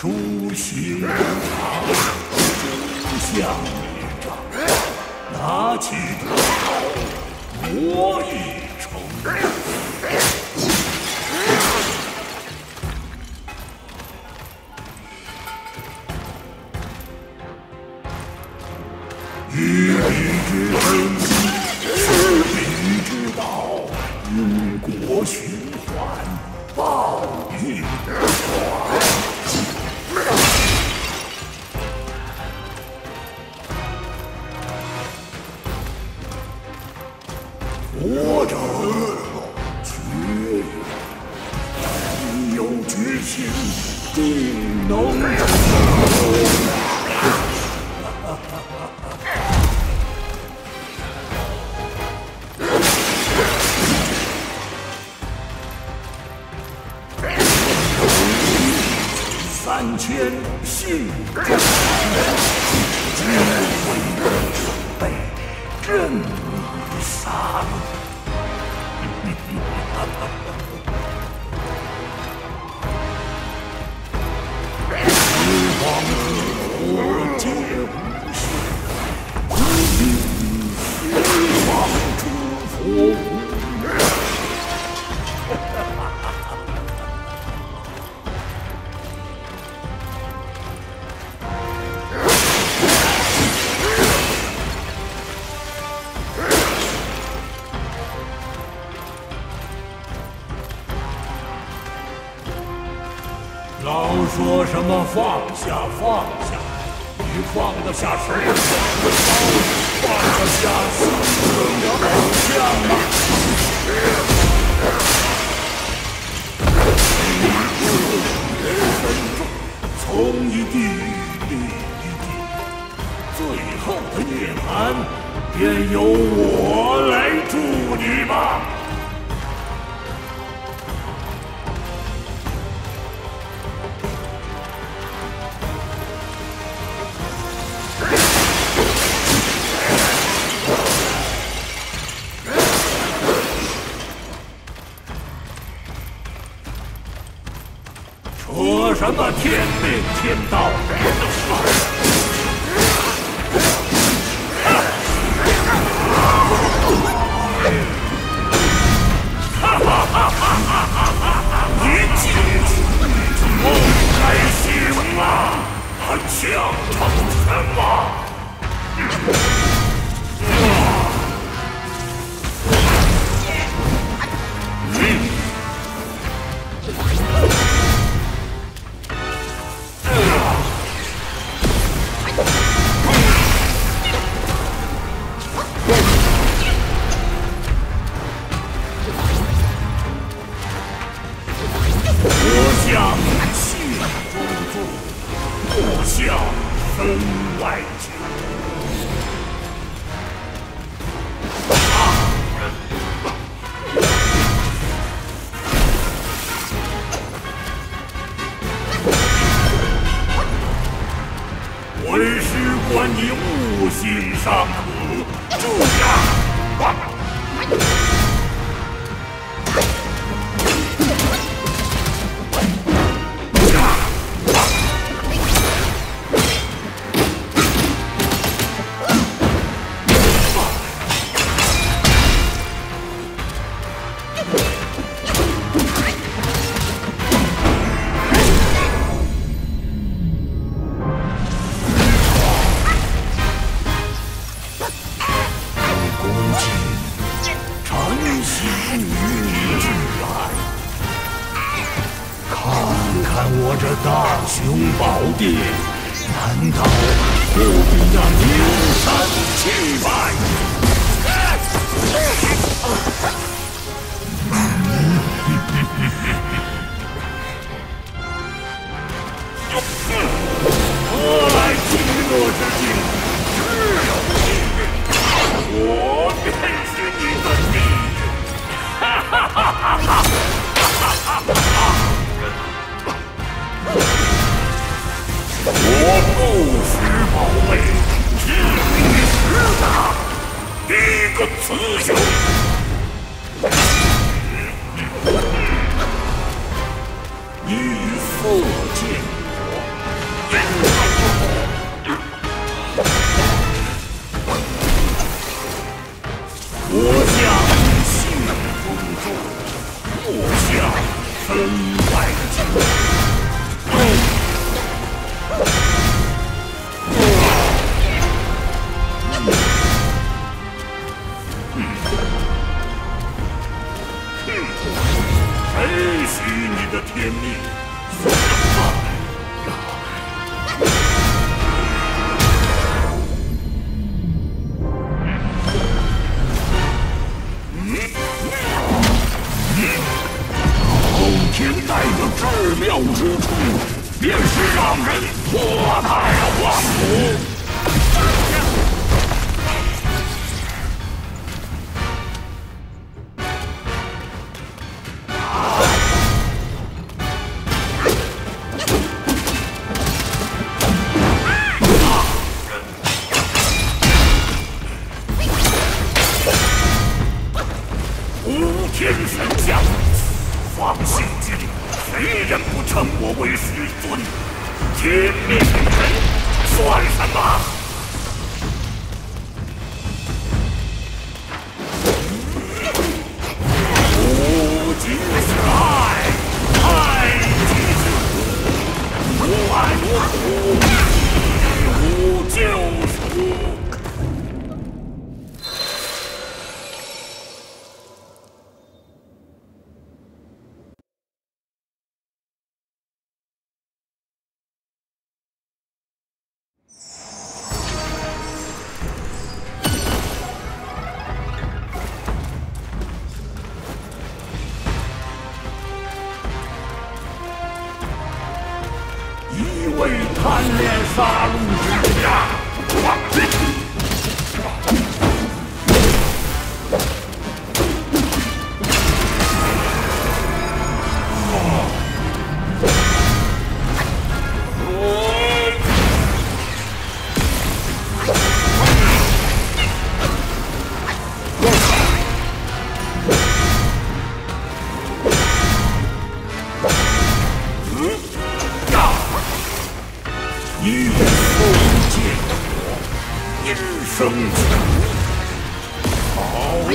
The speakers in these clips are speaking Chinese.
诛心长，诛相也长，拿起刀，我已成。以彼之真心，施彼之道，因果循环，报应还。活着缺也，但有决心，定能成功。3000信众，只为被任意杀戮。时光之火皆无限，时光之火无限。老说什么放下放下，你放得下什么？放得下心中的偶像吗？人生重，从一地立一地，最后的涅槃，便由我来助你吧。说什么天命天道？你记住，梦该醒啊！还强撑什么？向身外求。为师观你悟性尚可，住呀！我这大雄宝殿，难道不比那牛山气派？何来极乐之境？只有地狱，我便是你的地狱！哈哈哈哈哈！我不识宝贝，只你识大，你个雌雄！你以色见我， 身外境。谁许你的天命？后天带的至妙之处，便是让人脱胎换骨。无天神将，放心之地，谁人不称我为师尊？天命人算什么？无极之爱，爱即是无爱无苦，无救赎。一味贪恋杀戮之家，一封剑火，阴生情。好。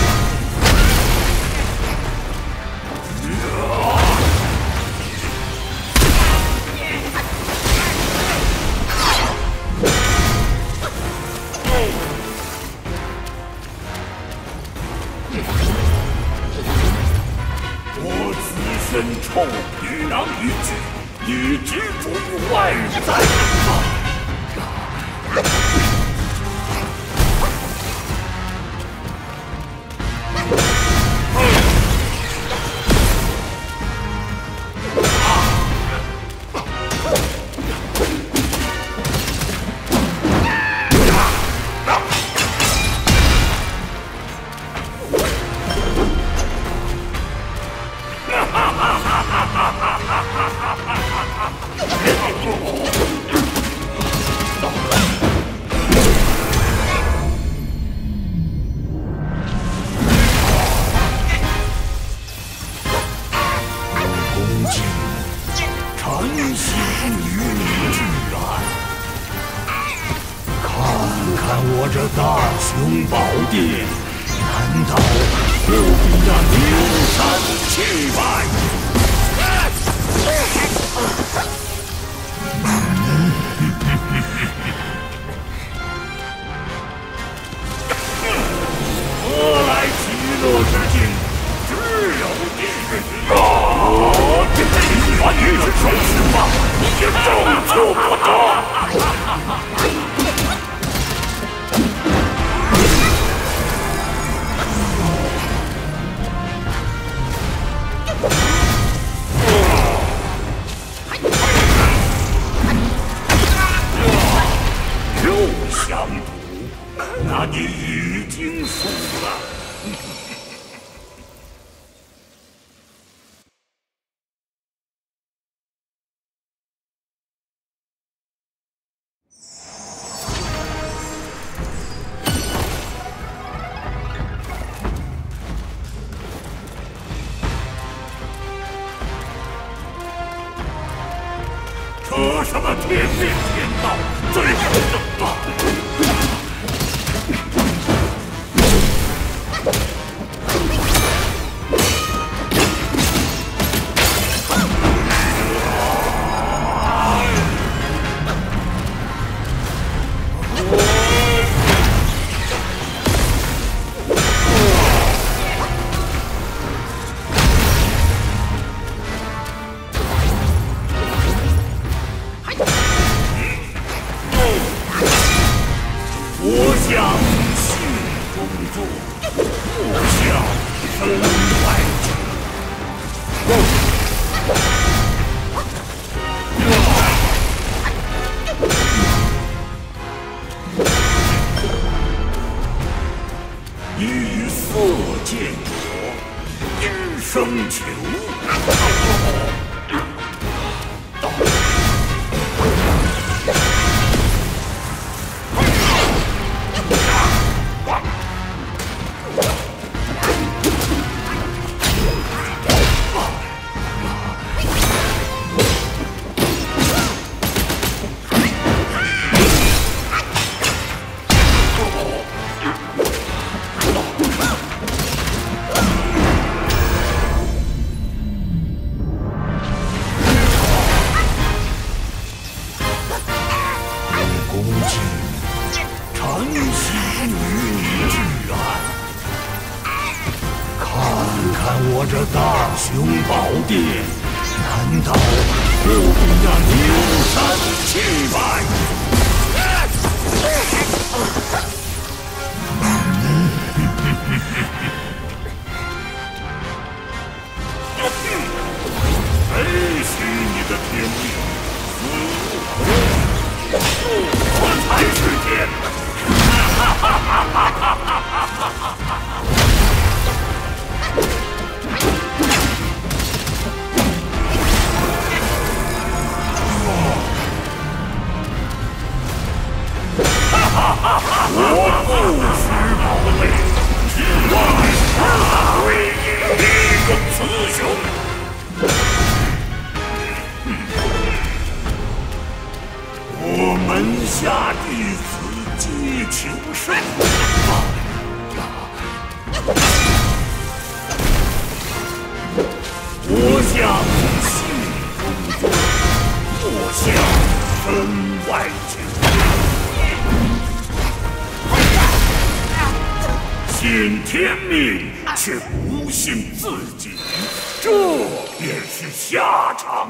我此身臭皮囊一具。你执着于外在吗？诚心与你俱安。看看我这大雄宝殿，难道不比那灵山气派？何来极乐之境？只有地狱。你把女子收拾吧，也拯救不得。又相赌，那你已经输了。扯什么天命天道，最后怎么身外之。你以色见我，应声求。我这大雄宝殿，难道不比那牛山气派？谁许你的天命？我才是天！哈哈哈哈哈哈！我不识宝贝，只外唯一个雌雄。我门下弟子皆求胜。我向信中中，我向身外求。信天命，却不信自己，这便是下场。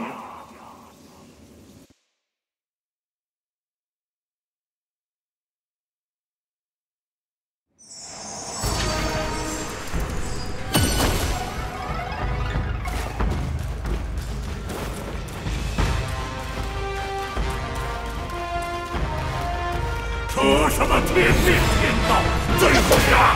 扯什么天命天道，最后呀！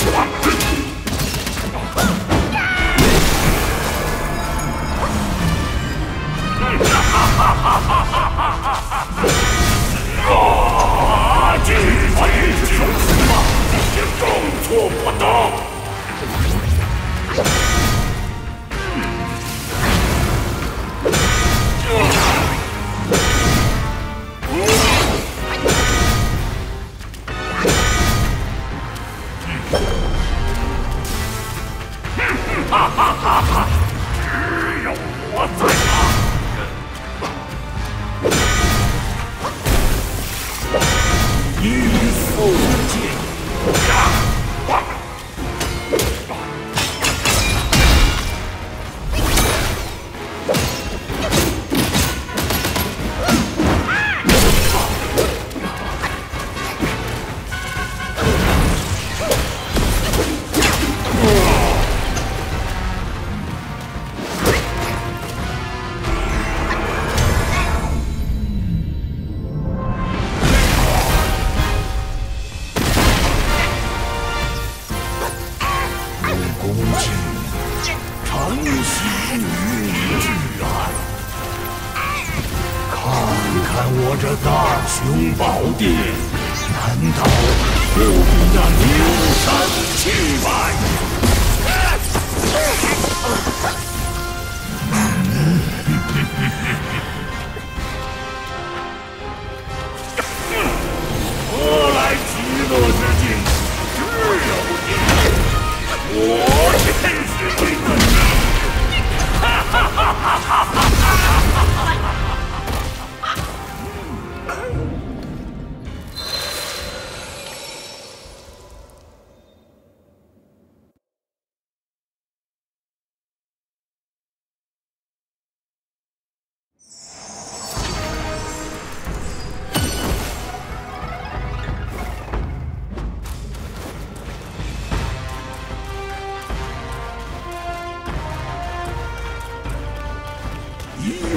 这才是生死吧，也更错不得。哈哈哈哈！只有我在啊！一色见我这大雄宝殿，难道不比那牛山气派？何来极乐之境？只有你，我便是你的神！哈哈哈哈哈哈！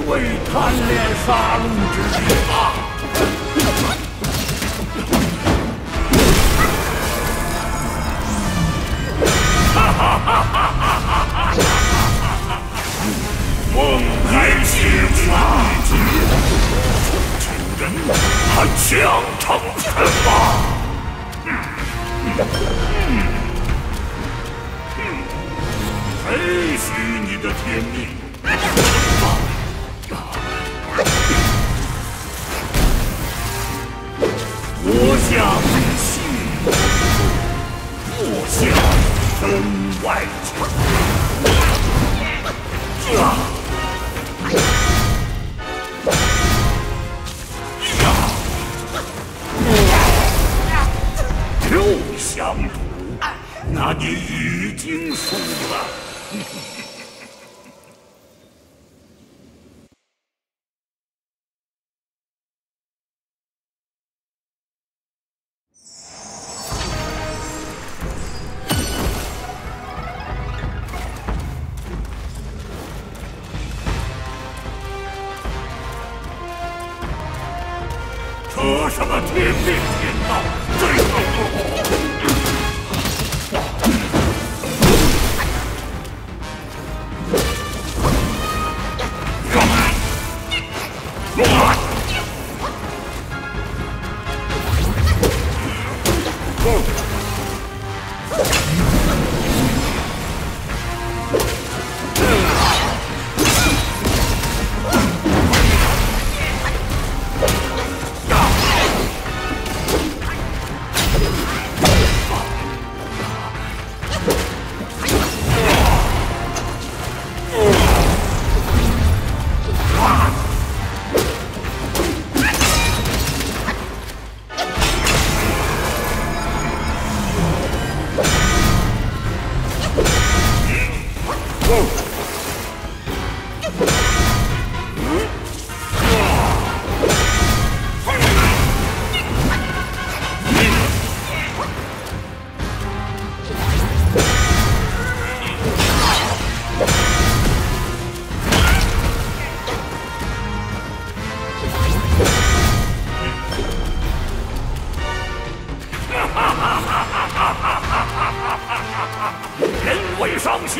为贪恋杀戮之地啊！哈哈哈哈哈哈！梦开血杀之出情人，还强成什么？谁许你的天命？我下必信，我下身外强。又降土，那你已经输了。扯什么天命天道，最后人为伤心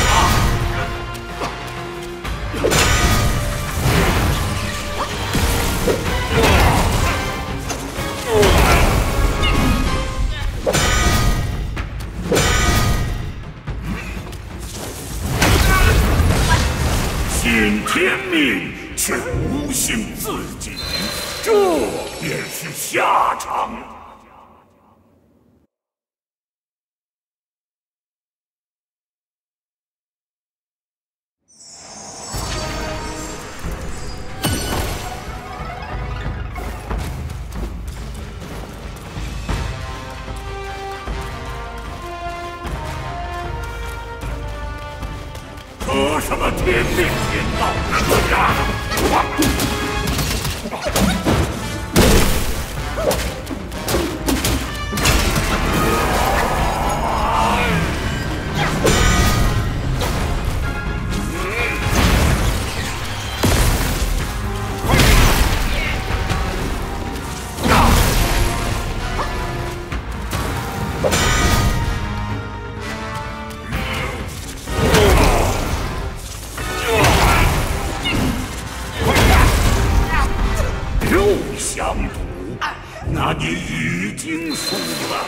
信天命却无信自己，这便是下场。扯什么天命天道？降土，那你已经输了。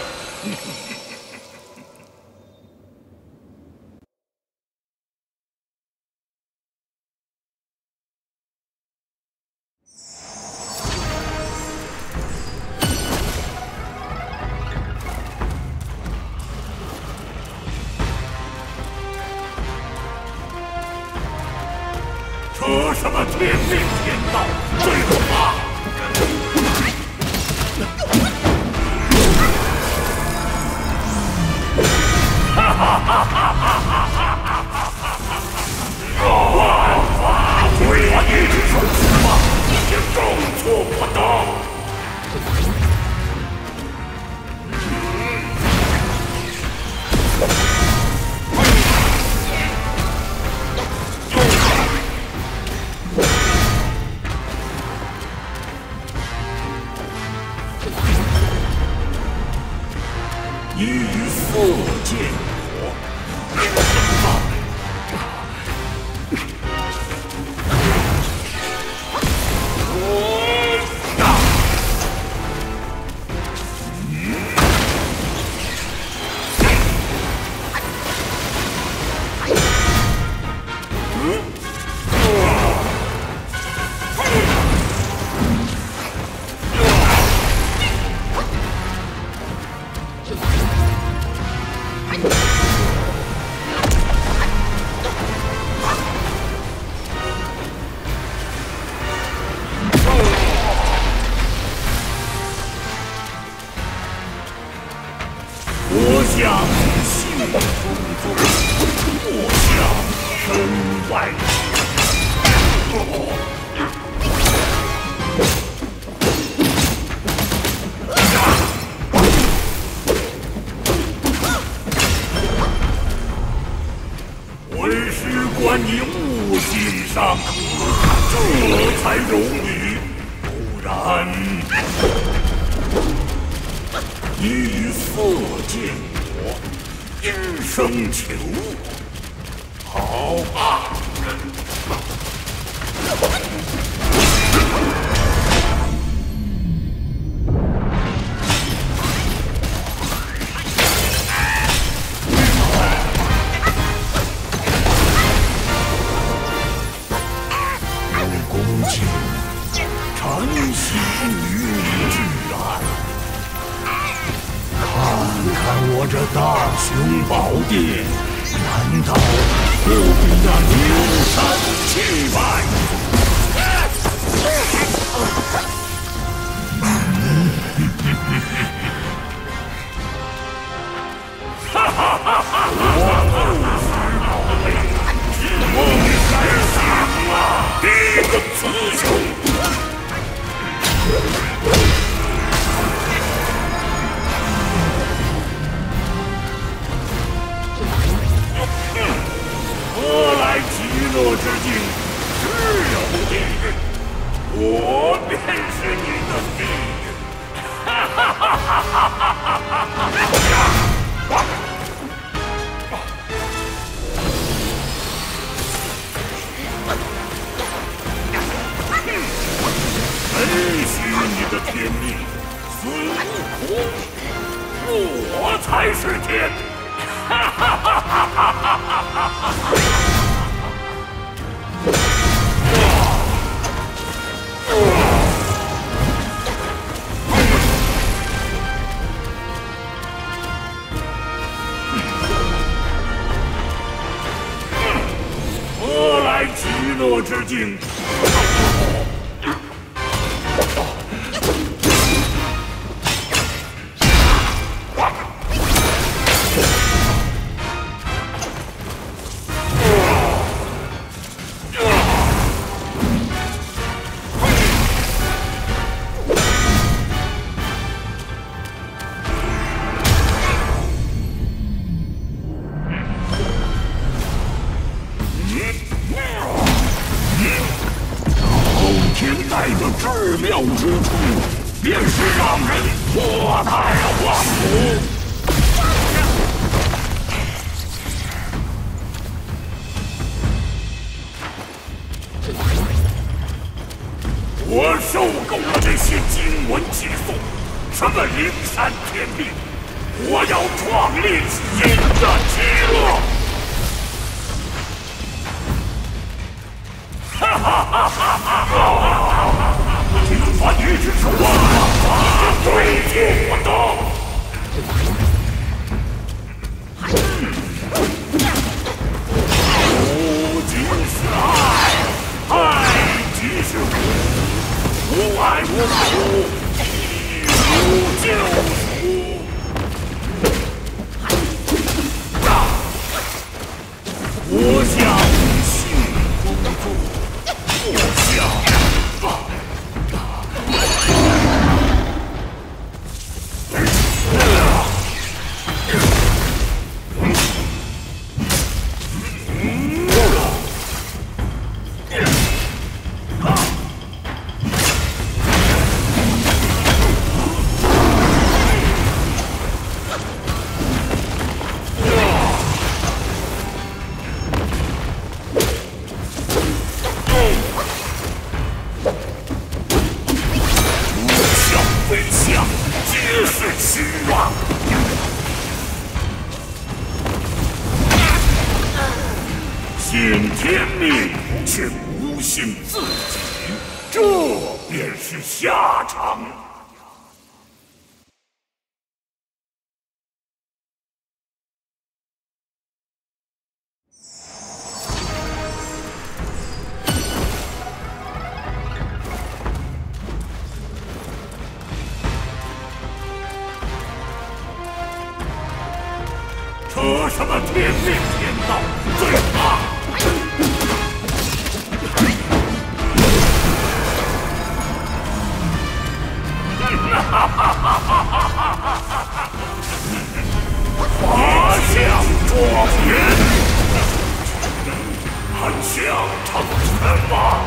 扯什么天命天道？最后吧！哈哈哈哈哈哈！万法归一，说什么也更做不到。 我想幸福中，我想身外。为师观你悟性尚可，这才容你，不然。 你以色见我，因生求好啊！有恭敬，晨曦与你俱安。 看看我这大雄宝殿，难道不比那牛山气派？哈哈哈哈！我不是宝贝，梦该醒了，一个雌雄。 何来极乐之境？只有地狱，我便是你的地狱！哈哈哈哈哈哈！承袭你的天命，孙悟空，我才是天！哈哈哈哈哈哈！ 何来极乐之境？天带的至妙之处，便是让人脱胎换骨。我受够了这些经文寄送，什么灵山天命，我要创立新的极乐！哈哈哈哈哈！听说你只是我对付我的。 不即是爱，爱即是苦，无爱无苦，亦无救赎。我想性工作，我想。 飞翔皆是虚妄，信天命却不信自己，这便是下场。 么天命天道最怕？法相庄严，还想成什么？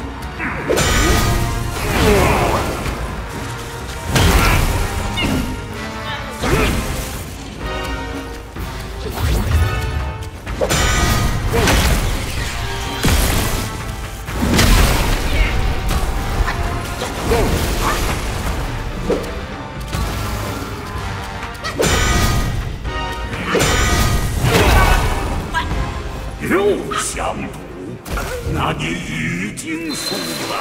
又相赌，那你已经输了。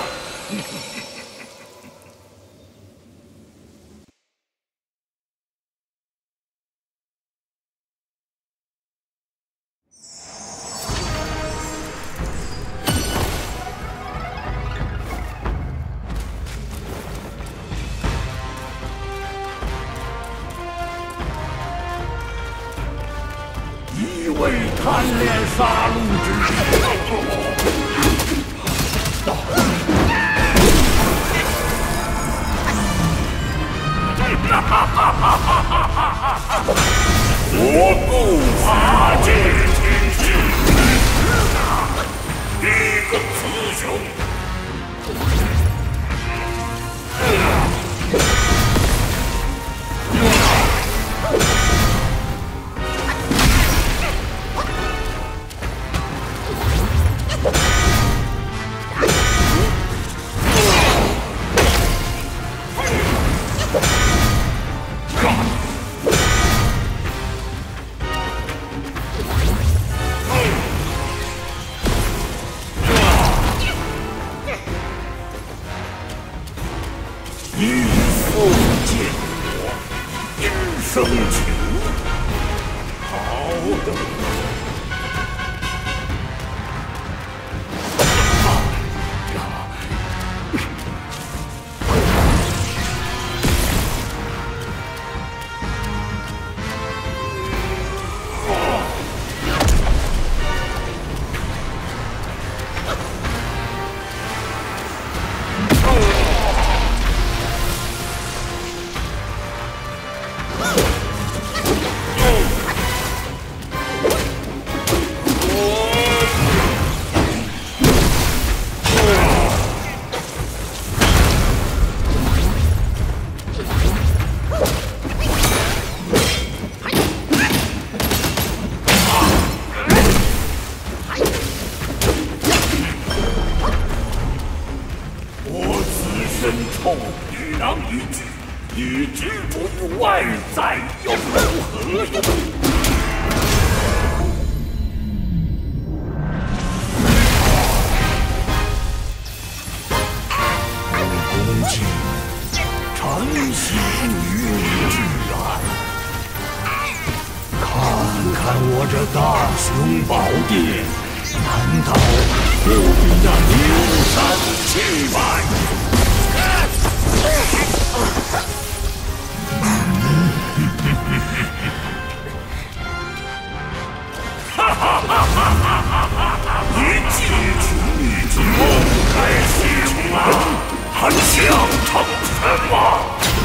一味贪恋杀戮之我不怕这天师，一个雌雄。一父见我，应生情。好的。身臭皮囊一具，以执着于外在又有何用？公卿，承袭于你之案，看看我这大雄宝殿，难道不比那灵山气派？你既取你之梦该醒了，还想成什么？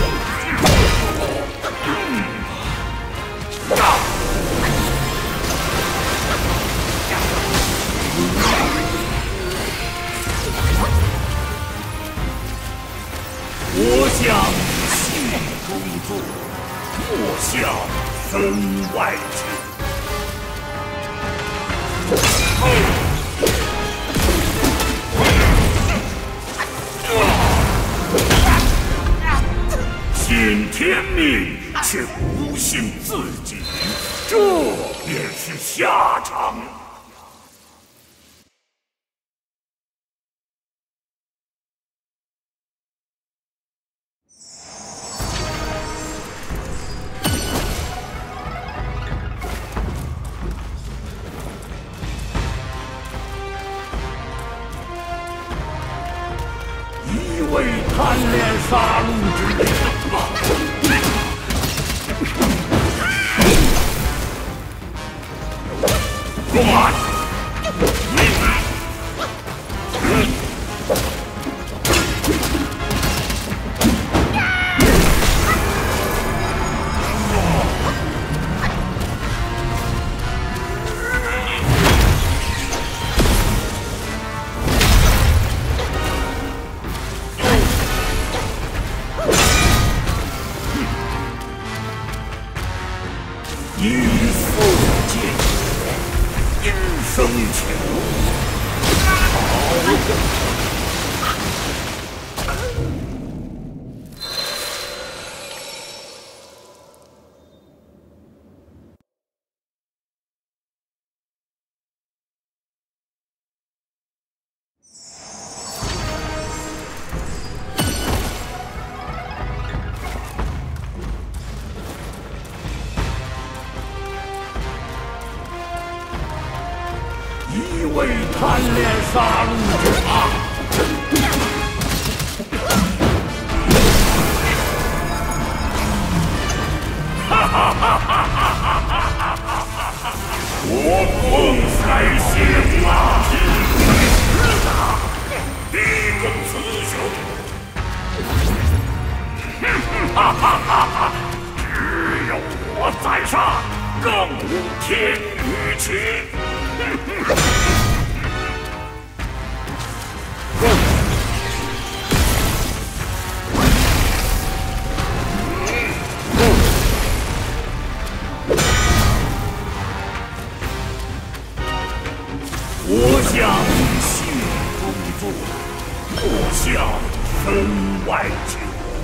我想戏中坐，莫向分外去。信天命却不信自己，这便是下场。为贪恋杀戮之念， 一复见阴生球。一位贪恋杀戮者啊！哈哈哈哈哈哈！我公才行啊！立功雌雄！哈哈哈哈！只有我在上，更无天与其。 我向谢公主，我向分外久。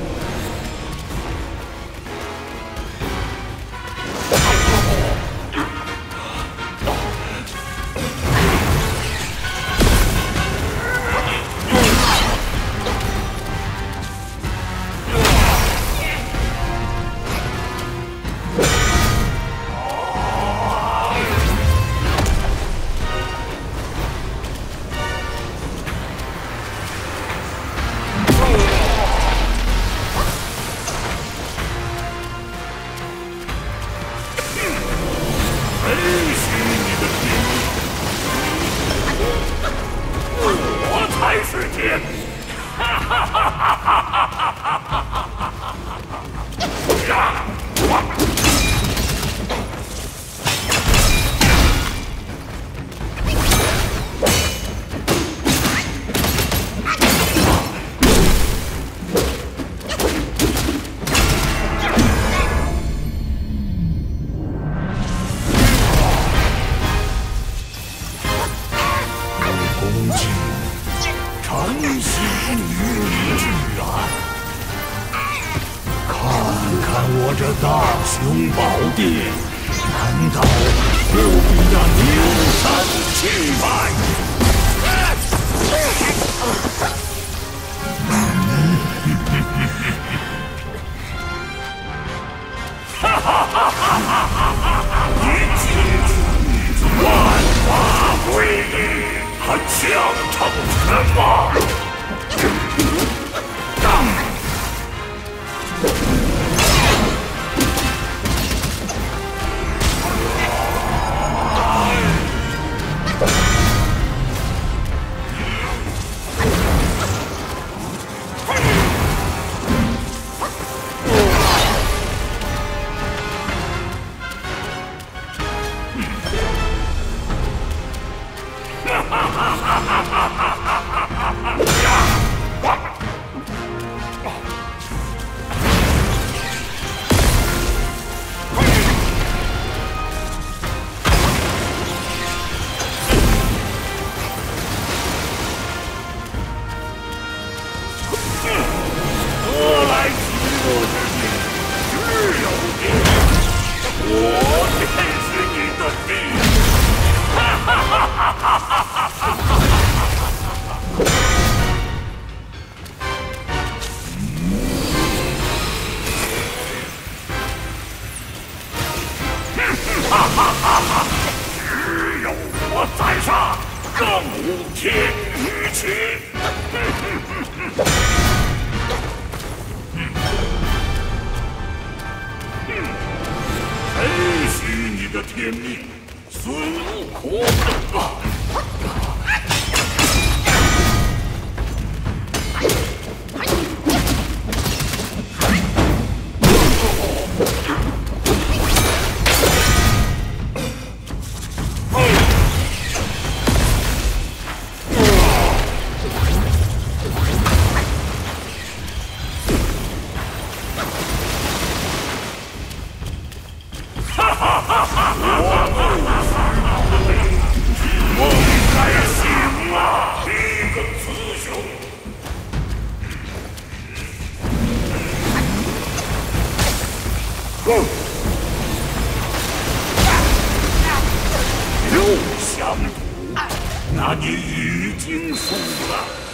我这大雄宝殿，难道不比那牛山气派？哈哈哈哈哈哈！一记万法归一，还想成什么？ 只有我在上，更无天与其。承许你的天命， 孙悟空。又相赌，那你已经输了。